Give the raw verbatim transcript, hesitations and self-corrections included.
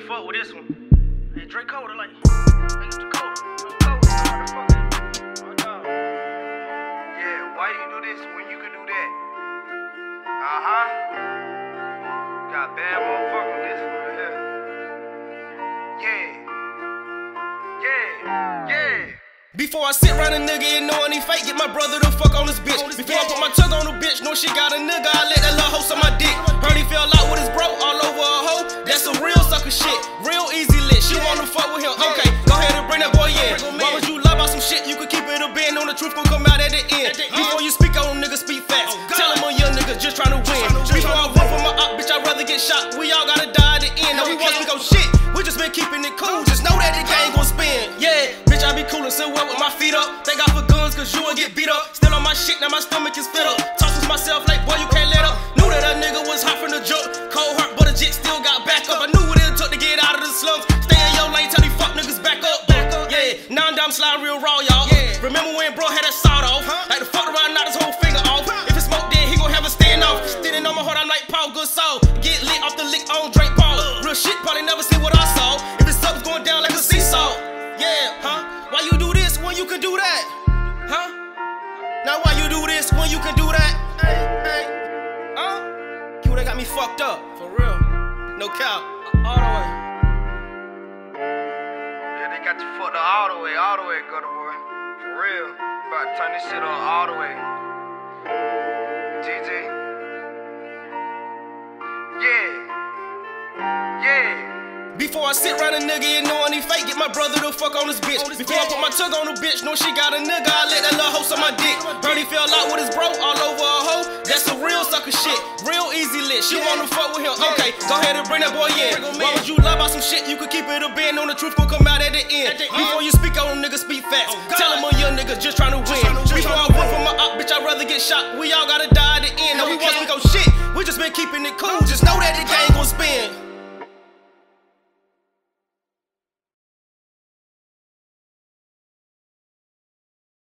fuck with this one. Hey, Drake Coda, like, niggas the Coda. Yeah, why you do this when you can do that? Uh-huh. Got bad motherfucker on this one here. Yeah. Yeah. Yeah. Before I sit around a nigga and knowing he fake, get my brother to fuck on this bitch. Before I put my tongue on the bitch, know she got a nigga, I let that little hoe suck my dick. Heard he fell out with his bro all over a hoe. That's some real sucker shit, real easy lit. She wanna fuck with him, okay, go ahead and bring that boy in. Why would you lie about some shit? You could keep it a bend, on the truth gon' come out at the end. Before you speak on them niggas, speak fast. Tell them a young nigga just tryna win. Before I run for my op, bitch, I'd rather get shot. We all gotta die at the end. Now we won't speak on shit, we just been keeping it cool. Just know that the game gon' spin, yeah. Bitch, I be coolin', sit well with my feet up. Thank God for guns, cause you will get beat up. Still on my shit, now my stomach is fit up. Talk with myself like, boy, you can't let up. Knew that a nigga was hot from the jump. Cold heart, but a jit still got back up. I knew what it took to get out of the slums. Stay in your lane, tell these fuck niggas back up. Back up. Yeah, now I'm sliding real raw, y'all. Yeah. Remember when bro had that sawed off? Huh? Like the fuck around, knocked his whole finger off. Huh? If it's smoke, then he gon' have a standoff. Standing on my heart, I'm like Paul Gasol. Get lit off the lick on Drake Paul. Uh. Real shit, probably never see what I saw. If it's up, it's going down like a seesaw. Yeah, huh? Why you do this when you can do that? Huh? Now why you do this when you can do that? Hey, hey. Huh? You done got me fucked up. For real. No cap. All the way. Yeah, they got you fucked up all the way, all the way, gutter boy. For real. About to turn this shit on all the way. G G. Yeah. Yeah. Before I sit around a nigga and knowing he fake, get my brother to fuck on this bitch. Before I put my tongue on the bitch, know she got a nigga, I let that little hoe suck my dick. Heard he fell out with his bro all over a hoe. That's some real sucker shit, real easy lit. She wanna fuck with him, okay, go ahead and bring that boy in. Why would you lie about some shit? You could keep it a bend, on the truth gon' come out at the end. Before you speak on them niggas, speak fast. Tell them a young nigga just tryna win. Before I run for my op, bitch, I'd rather get shot. We all gotta die at the end. Now we won't speak on shit, we just been keeping it cool. Just know that the game gon' spin.